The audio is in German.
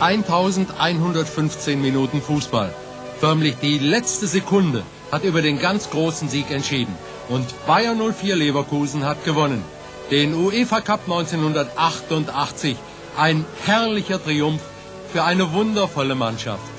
1115 Minuten Fußball. Förmlich die letzte Sekunde hat über den ganz großen Sieg entschieden. Und Bayer 04 Leverkusen hat gewonnen. Den UEFA Cup 1988. Ein herrlicher Triumph für eine wundervolle Mannschaft.